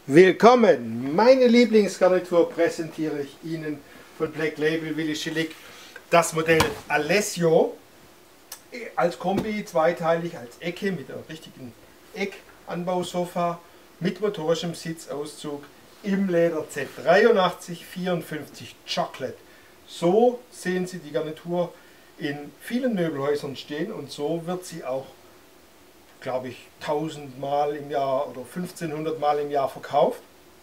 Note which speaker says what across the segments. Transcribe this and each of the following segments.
Speaker 1: Willkommen! Meine Lieblingsgarnitur präsentiere ich Ihnen von Black Label Willi Schillig. Das Modell Alessio als Kombi, zweiteilig als Ecke mit einem richtigen Eckanbausofa mit motorischem Sitzauszug im Leder Z83 54 Chocolate. So sehen Sie die Garnitur in vielen Möbelhäusern stehen und so wird sie auch, glaube ich, 1000 Mal im Jahr oder 1500 Mal im Jahr verkauft,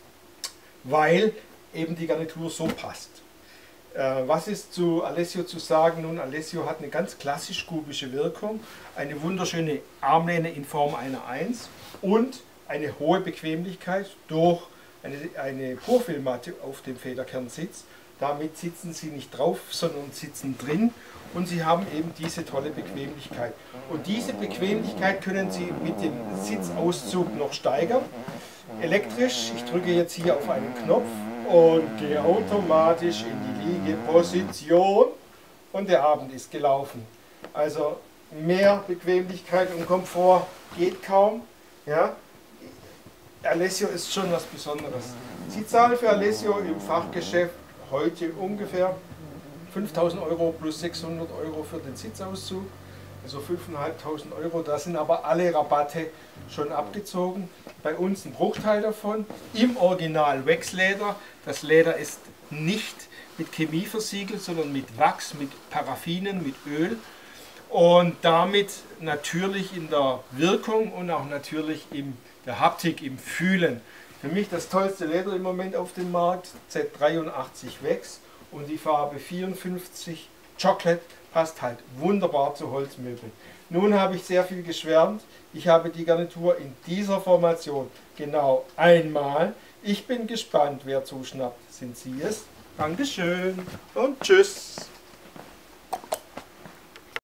Speaker 1: weil eben die Garnitur so passt. Was ist zu Alessio zu sagen? Nun, Alessio hat eine ganz klassisch kubische Wirkung, eine wunderschöne Armlehne in Form einer 1 und eine hohe Bequemlichkeit durch eine Profilmatte auf dem Federkernsitz. Damit sitzen Sie nicht drauf, sondern sitzen drin und Sie haben eben diese tolle Bequemlichkeit. Und diese Bequemlichkeit können Sie mit dem Sitzauszug noch steigern. Elektrisch, ich drücke jetzt hier auf einen Knopf und gehe automatisch in die Liegeposition und der Abend ist gelaufen. Also mehr Bequemlichkeit und Komfort geht kaum. Ja? Alessio ist schon was Besonderes. Sie zahlen für Alessio im Fachgeschäft heute ungefähr 5.000 € plus 600 € für den Sitzauszug, also 5.500 €. Da sind aber alle Rabatte schon abgezogen. Bei uns ein Bruchteil davon, im Original Wachsleder. Das Leder ist nicht mit Chemie versiegelt, sondern mit Wachs, mit Paraffinen, mit Öl. Und damit natürlich in der Wirkung und auch natürlich in der Haptik, im Fühlen. Für mich das tollste Leder im Moment auf dem Markt, Z83 Wax und die Farbe 54 Chocolate passt halt wunderbar zu Holzmöbeln. Nun habe ich sehr viel geschwärmt, ich habe die Garnitur in dieser Formation genau einmal. Ich bin gespannt, wer zuschnappt. Sind Sie es? Dankeschön und tschüss!